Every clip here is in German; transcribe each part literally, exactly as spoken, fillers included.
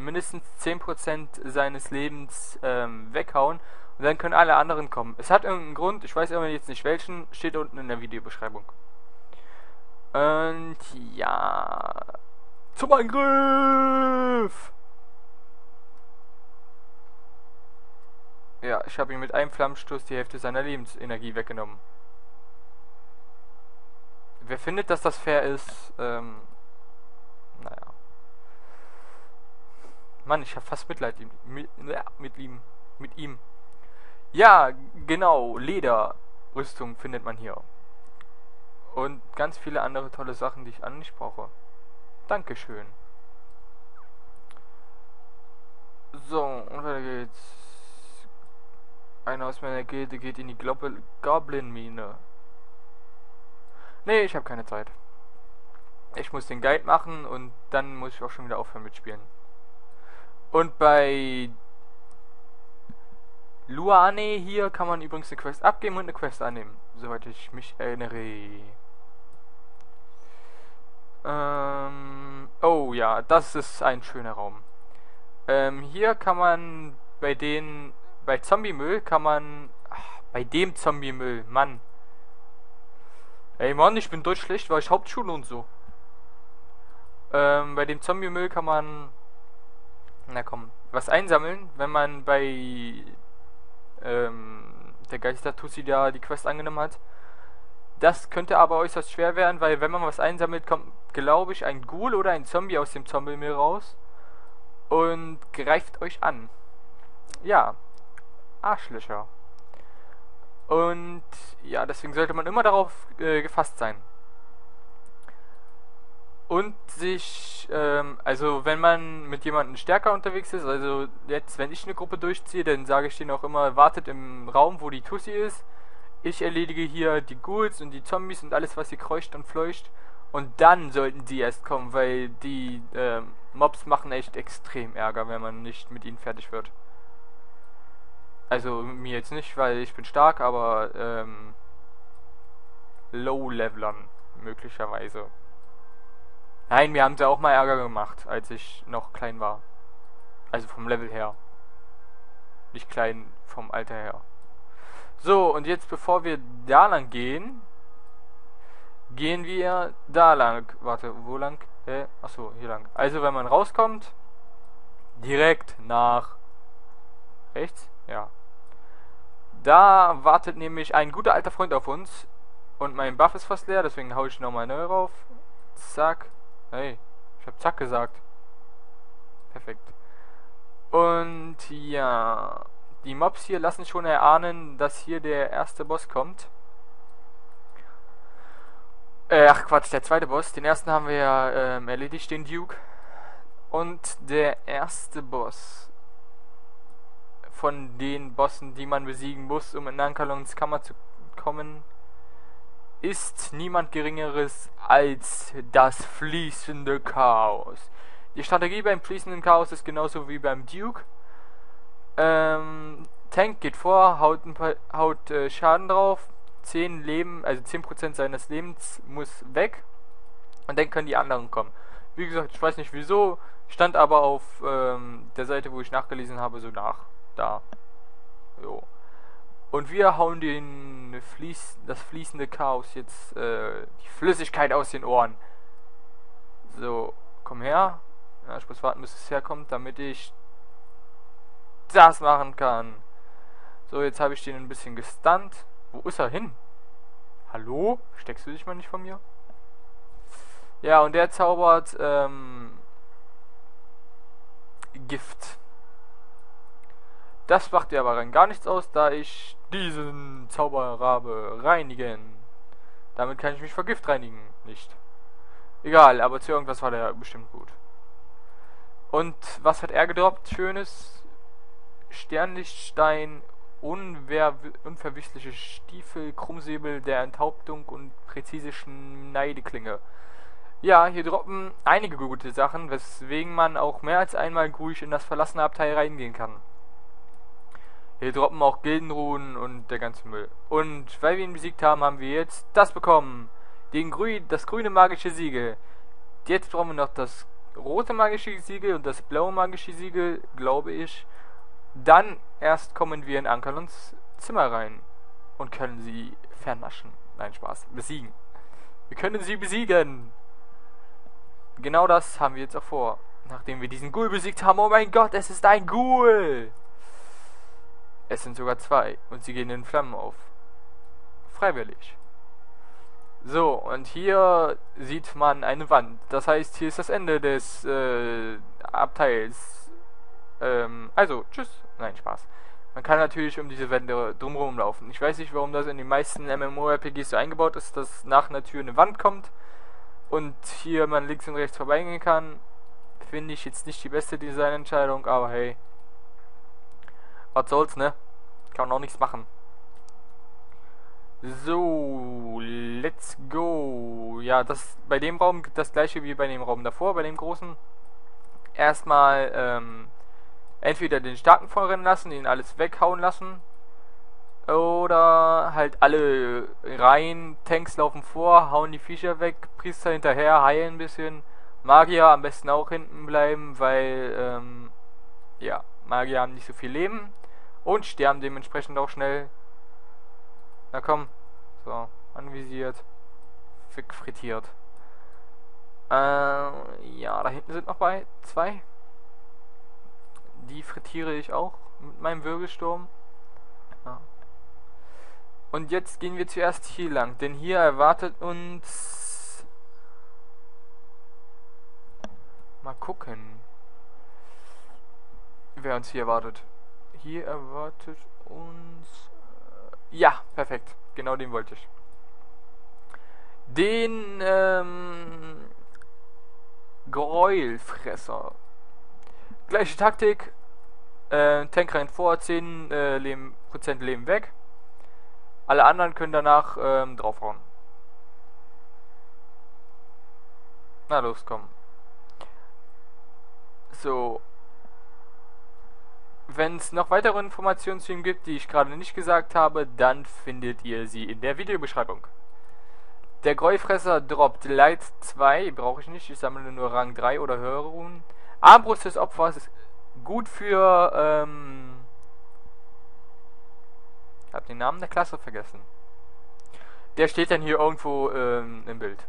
mindestens zehn Prozent seines Lebens ähm, weghauen und dann können alle anderen kommen. Es hat irgendeinen Grund, ich weiß aber jetzt nicht welchen, steht unten in der Videobeschreibung. Und ja, zum Angriff! Ja, ich habe ihm mit einem Flammenstoß die Hälfte seiner Lebensenergie weggenommen. Wer findet, dass das fair ist, ähm, naja. Mann, ich habe fast Mitleid mit, mit ihm. Mit ihm. Ja, genau, Lederrüstung findet man hier. Und ganz viele andere tolle Sachen, die ich an nicht brauche. Dankeschön. So, und weiter geht's. Einer aus meiner Gilde geht in die Goblin-Mine. Nee, ich habe keine Zeit. Ich muss den Guide machen und dann muss ich auch schon wieder aufhören mit Spielen. Und bei Luane hier kann man übrigens eine Quest abgeben und eine Quest annehmen, soweit ich mich erinnere. Ähm, oh ja, das ist ein schöner Raum. Ähm, hier kann man bei den, bei Zombie-Müll kann man, ach, bei dem Zombie-Müll, Mann. Ey Mann, ich bin deutsch schlecht, weil ich Hauptschule und so. Ähm, bei dem Zombie-Müll kann man, na komm, was einsammeln, wenn man bei ähm, der Geister-Tussi da die Quest angenommen hat. Das könnte aber äußerst schwer werden, weil wenn man was einsammelt, kommt, glaube ich, ein Ghoul oder ein Zombie aus dem Zombie-Müll raus und greift euch an. Ja, Arschlöcher. Und ja, deswegen sollte man immer darauf äh, gefasst sein. Und sich, ähm, also wenn man mit jemandem stärker unterwegs ist, also jetzt, wenn ich eine Gruppe durchziehe, dann sage ich denen auch immer, wartet im Raum, wo die Tussi ist. Ich erledige hier die Ghouls und die Zombies und alles, was hier kreucht und fleucht. Und dann sollten die erst kommen, weil die ähm, Mobs machen echt extrem Ärger, wenn man nicht mit ihnen fertig wird. Also mir jetzt nicht, weil ich bin stark, aber ähm, Low-Levelern möglicherweise. Nein, mir haben sie auch mal Ärger gemacht, als ich noch klein war. Also vom Level her. Nicht klein vom Alter her. So, und jetzt bevor wir da lang gehen, gehen wir da lang. Warte, wo lang? Hä? Achso, hier lang. Also wenn man rauskommt, direkt nach rechts? Ja. Da wartet nämlich ein guter alter Freund auf uns. Und mein Buff ist fast leer, deswegen hau ich nochmal neu rauf. Zack. Hey, ich hab zack gesagt. Perfekt. Und ja, die Mobs hier lassen schon erahnen, dass hier der erste Boss kommt. Äh, ach Quatsch, der zweite Boss. Den ersten haben wir ja ähm, erledigt, den Duke. Und der erste Boss von den Bossen, die man besiegen muss, um in Nankalons Kammer zu kommen, ist niemand Geringeres als das fließende Chaos. Die Strategie beim fließenden Chaos ist genauso wie beim Duke. Ähm, Tank geht vor, haut, ein paar, haut äh, Schaden drauf, zehn Leben, also zehn Prozent seines Lebens muss weg und dann können die anderen kommen. Wie gesagt, ich weiß nicht wieso, stand aber auf ähm, der Seite, wo ich nachgelesen habe, so nach. Da. Jo. Und wir hauen den Fließ, das fließende Chaos jetzt, äh, die Flüssigkeit aus den Ohren. So, komm her. Ja, ich muss warten, bis es herkommt, damit ich das machen kann. So, jetzt habe ich den ein bisschen gestunt. Wo ist er hin? Hallo? Steckst du dich mal nicht von mir? Ja, und der zaubert, ähm, Gift. Das macht dir aber rein gar nichts aus, da ich diesen Zauberrabe reinigen. Damit kann ich mich vor Gift reinigen. Nicht. Egal, aber zu irgendwas war der bestimmt gut. Und was hat er gedroppt? Schönes Sternlichtstein, unver unverwüstliche Stiefel, Krummsäbel der Enthauptung und präzise Schneideklinge. Ja, hier droppen einige gute Sachen, weswegen man auch mehr als einmal ruhig in das verlassene Abteil reingehen kann. Hier droppen auch Gildenruhen und der ganze Müll. Und weil wir ihn besiegt haben, haben wir jetzt das bekommen. Den grü das grüne magische Siegel. Jetzt brauchen wir noch das rote magische Siegel und das blaue magische Siegel, glaube ich. Dann erst kommen wir in Ankalons Zimmer rein und können sie vernaschen. Nein, Spaß. Besiegen. Wir können sie besiegen. Genau das haben wir jetzt auch vor. Nachdem wir diesen Ghoul besiegt haben. Oh mein Gott, es ist ein Ghoul. Es sind sogar zwei. Und sie gehen in Flammen auf. Freiwillig. So, und hier sieht man eine Wand. Das heißt, hier ist das Ende des äh, Abteils. Ähm, also, tschüss. Nein, Spaß. Man kann natürlich um diese Wände drumherum laufen. Ich weiß nicht, warum das in den meisten MMORPGs so eingebaut ist, dass nach einer Tür eine Wand kommt und hier man links und rechts vorbeigehen kann. Finde ich jetzt nicht die beste Designentscheidung, aber hey. Was soll's, ne? Kann man auch nichts machen. So, let's go. Ja, das bei dem Raum das gleiche wie bei dem Raum davor, bei dem großen. Erstmal ähm, entweder den Starken vorrennen lassen, ihn alles weghauen lassen. Oder halt alle rein, Tanks laufen vor, hauen die Viecher weg, Priester hinterher, heilen ein bisschen. Magier am besten auch hinten bleiben, weil ähm, ja, Magier haben nicht so viel Leben und sterben dementsprechend auch schnell. Na komm. So, anvisiert. Fick frittiert. Äh, ja, da hinten sind noch bei zwei. Die frittiere ich auch mit meinem Wirbelsturm. Ja. Und jetzt gehen wir zuerst hier lang, denn hier erwartet uns... Mal gucken, wer uns hier erwartet. Hier erwartet uns... Ja, perfekt. Genau den wollte ich. Den, ähm... Gräuelfresser. Gleiche Taktik. Äh, Tank rennt vor, zehn äh, Leben, Prozent Leben weg. Alle anderen können danach ähm, draufhauen. Na los, komm. So. Wenn es noch weitere Informationen zu ihm gibt, die ich gerade nicht gesagt habe, dann findet ihr sie in der Videobeschreibung. Der Gräuelfresser droppt Light zwei, brauche ich nicht, ich sammle nur Rang drei oder höhere Runen. Armbrust des Opfers ist gut für, ähm... ich habe den Namen der Klasse vergessen. Der steht dann hier irgendwo ähm, im Bild.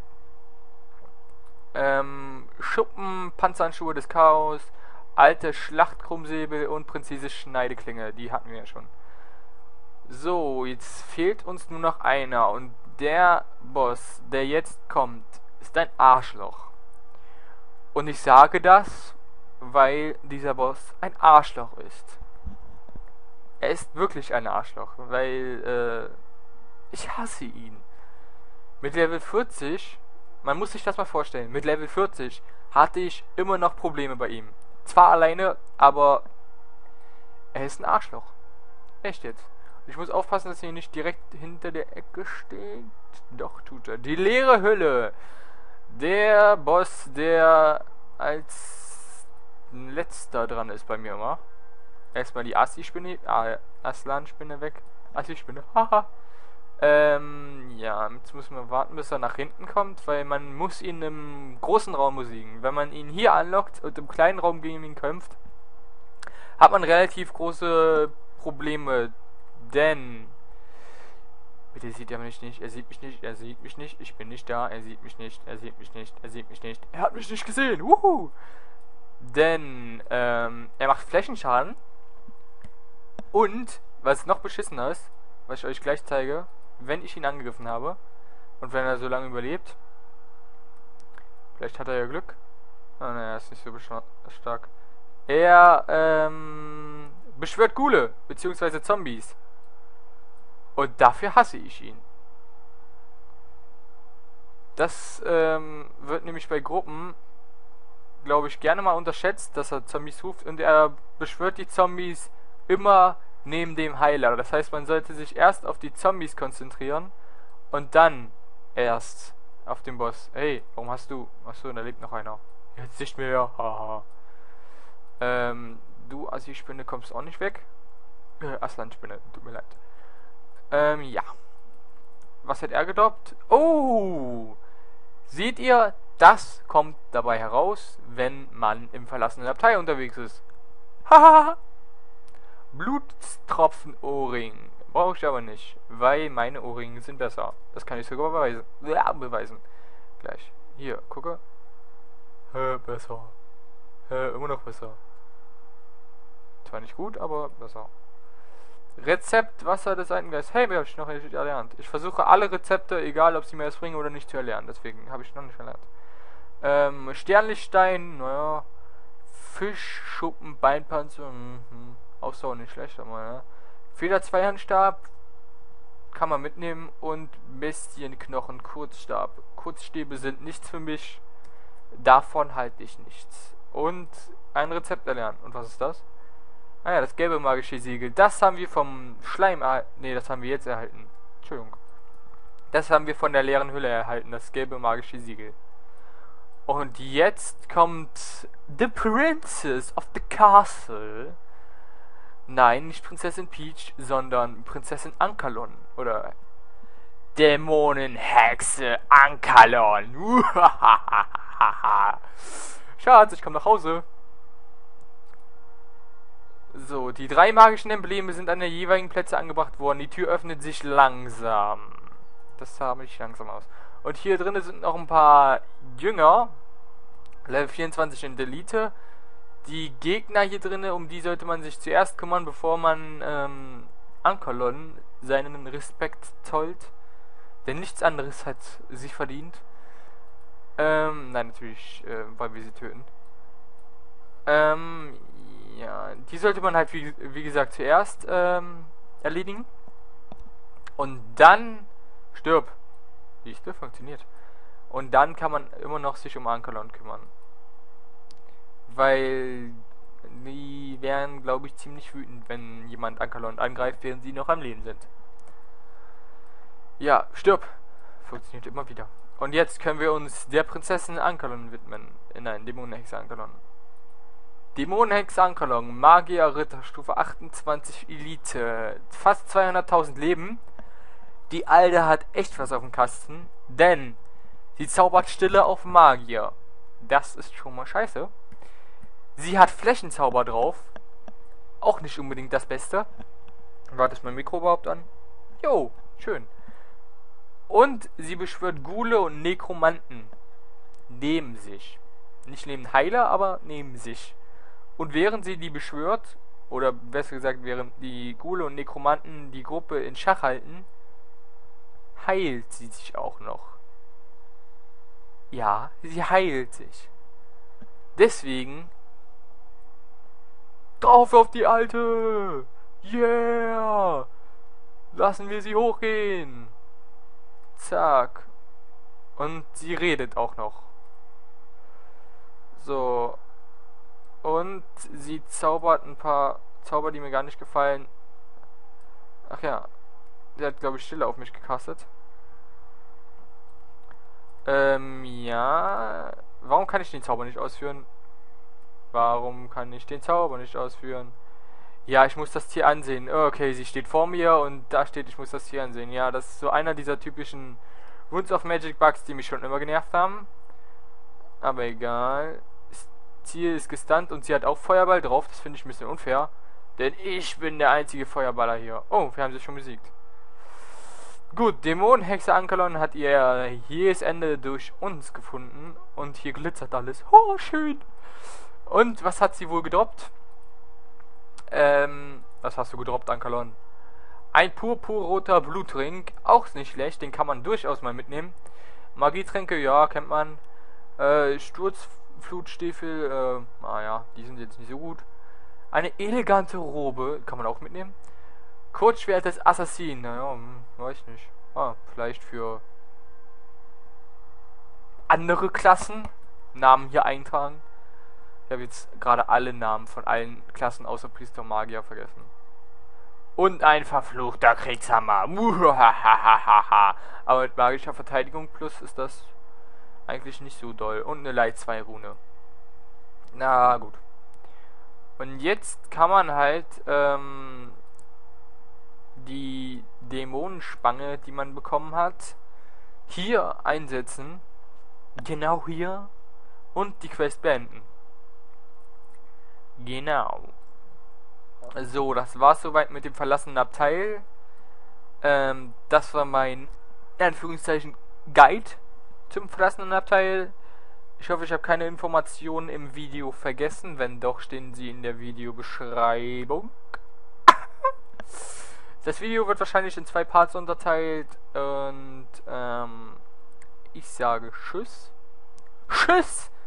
Ähm, Schuppen, Panzerhandschuhe des Chaos, alte Schlachtkrummsäbel und präzise Schneideklinge, die hatten wir ja schon. So, jetzt fehlt uns nur noch einer und der Boss, der jetzt kommt, ist ein Arschloch. Und ich sage das, weil dieser Boss ein Arschloch ist. Er ist wirklich ein Arschloch, weil äh, ich hasse ihn. Mit Level vierzig, man muss sich das mal vorstellen, mit Level vierzig hatte ich immer noch Probleme bei ihm. Zwar alleine, aber er ist ein Arschloch. Echt jetzt. Ich muss aufpassen, dass er hier nicht direkt hinter der Ecke steht. Doch, tut er. Die leere Hülle. Der Boss, der als letzter dran ist bei mir immer. Erstmal die Assi-Spinne, ah, Aslan-Spinne weg. Assi-Spinne, haha. Ähm, ja, jetzt müssen wir warten, bis er nach hinten kommt, weil man muss ihn im großen Raum besiegen. Wenn man ihn hier anlockt und im kleinen Raum gegen ihn kämpft, hat man relativ große Probleme, denn... Bitte sieht er mich nicht, er sieht mich nicht, er sieht mich nicht, ich bin nicht da, er sieht mich nicht, er sieht mich nicht, er sieht mich nicht, er hat mich nicht gesehen, wuhu! Denn, ähm, er macht Flächenschaden und, was noch beschissener ist, was ich euch gleich zeige, wenn ich ihn angegriffen habe und wenn er so lange überlebt, vielleicht hat er ja Glück, ah, ne, er ist nicht so stark, er, ähm, beschwört Ghule, beziehungsweise Zombies. Und dafür hasse ich ihn. Das ähm, wird nämlich bei Gruppen, glaube ich, gerne mal unterschätzt, dass er Zombies ruft. Und er beschwört die Zombies immer neben dem Heiler. Das heißt, man sollte sich erst auf die Zombies konzentrieren und dann erst auf den Boss. Hey, warum hast du... Achso, da lebt noch einer. Jetzt nicht mehr. Haha. ähm, du Assi-Spinne kommst auch nicht weg. Äh, Aslan-Spinne, tut mir leid. Ähm, ja. Was hat er gedroppt? Oh! Seht ihr? das kommt dabei heraus, wenn man im verlassenen Abteil unterwegs ist. Hahaha. Blutstropfen-Ohrring. Brauche ich aber nicht, weil meine Ohrringe sind besser. Das kann ich sogar beweisen. Ja, beweisen. Gleich. Hier, gucke. Hä, besser. Hä, immer noch besser. Zwar nicht gut, aber besser. Rezept Wasser des Seitengeistes. Hey, mir habe ich noch nicht erlernt. Ich versuche alle Rezepte, egal ob sie mir das bringen oder nicht, zu erlernen. Deswegen habe ich noch nicht erlernt. Ähm, Sternlichtstein, naja. Fischschuppen, Beinpanzer, mhm. Ausdauer nicht schlecht, aber ja. Feder Zweihandstab kann man mitnehmen und Bestienknochen Kurzstab. Kurzstäbe sind nichts für mich. Davon halte ich nichts. Und ein Rezept erlernen. Und was ist das? Ah ja, das gelbe magische Siegel. Das haben wir vom Schleim erhalten. Ne, das haben wir jetzt erhalten. Entschuldigung. Das haben wir von der leeren Hülle erhalten. Das gelbe magische Siegel. Und jetzt kommt The Princess of the Castle. Nein, nicht Prinzessin Peach, sondern Prinzessin Ankalon. Oder Dämonenhexe Ankalon. Schatz, ich komme nach Hause. So, die drei magischen Embleme sind an den jeweiligen Plätzen angebracht worden. Die Tür öffnet sich langsam. Das sah nicht langsam aus. Und hier drinnen sind noch ein paar Jünger. Level vierundzwanzig in Delete. Die Gegner hier drinnen, um die sollte man sich zuerst kümmern, bevor man ähm, Ankalon seinen Respekt zollt. Denn nichts anderes hat sich verdient. Ähm, nein, natürlich, äh, weil wir sie töten. Ähm, ja, die sollte man halt, wie, wie gesagt, zuerst ähm, erledigen. Und dann stirb. Siehst du, funktioniert. Und dann kann man immer noch sich um Ankalon kümmern. Weil die wären, glaube ich, ziemlich wütend, wenn jemand Ankalon angreift, während sie noch am Leben sind. Ja, stirb. Funktioniert immer wieder. Und jetzt können wir uns der Prinzessin Ankalon widmen. Nein, Dämonenhexe Ankalon. Dämonenhexe Ankalon, Magier Ritter, Stufe achtundzwanzig Elite. Fast zweihunderttausend Leben. Die Alte hat echt was auf dem Kasten, denn sie zaubert Stille auf Magier. Das ist schon mal scheiße. Sie hat Flächenzauber drauf. Auch nicht unbedingt das Beste. Warte, ist mein Mikro überhaupt an? Jo, schön. Und sie beschwört Ghule und Nekromanten. Neben sich. Nicht neben Heiler, aber neben sich. Und während sie die beschwört, oder besser gesagt, während die Ghule und Nekromanten die Gruppe in Schach halten, heilt sie sich auch noch. Ja, sie heilt sich. Deswegen drauf auf die Alte! Yeah! Lassen wir sie hochgehen! Zack. Und sie redet auch noch. So. Und sie zaubert ein paar Zauber, die mir gar nicht gefallen. Ach ja. Sie hat, glaube ich, Stille auf mich gecastet. Ähm, ja. Warum kann ich den Zauber nicht ausführen? Warum kann ich den Zauber nicht ausführen? Ja, ich muss das Tier ansehen. Okay, sie steht vor mir und da steht, ich muss das Tier ansehen. Ja, das ist so einer dieser typischen Runes of Magic Bugs, die mich schon immer genervt haben. Aber egal. Das Tier ist gestunt und sie hat auch Feuerball drauf. Das finde ich ein bisschen unfair. Denn ich bin der einzige Feuerballer hier. Oh, wir haben sie schon besiegt. Gut, Dämonenhexe Ankalon hat ihr jähes Ende durch uns gefunden. Und hier glitzert alles. Oh, schön. Und was hat sie wohl gedroppt? Ähm, was hast du gedroppt, Ankalon? Ein purpurroter Blutring, auch nicht schlecht, den kann man durchaus mal mitnehmen. Magietränke, ja, kennt man. Äh, Sturzflutstiefel, äh, naja, die sind jetzt nicht so gut. Eine elegante Robe, kann man auch mitnehmen. Kurzschwert des Assassinen, naja, hm, weiß nicht. Ah, vielleicht für andere Klassen Namen hier eintragen. Ich habe jetzt gerade alle Namen von allen Klassen außer Priester und Magier vergessen. Und ein verfluchter Kriegshammer. Aber mit magischer Verteidigung plus ist das eigentlich nicht so doll. Und eine Leit zwei Rune. Na gut. Und jetzt kann man halt ähm, die Dämonenspange, die man bekommen hat, hier einsetzen. Genau hier. Und die Quest beenden. Genau. So, das war's soweit mit dem verlassenen Abteil. Ähm, das war mein, in Anführungszeichen, Guide zum verlassenen Abteil. Ich hoffe, ich habe keine Informationen im Video vergessen. Wenn doch, stehen sie in der Videobeschreibung. Das Video wird wahrscheinlich in zwei Parts unterteilt. Und ähm, ich sage Tschüss. Tschüss!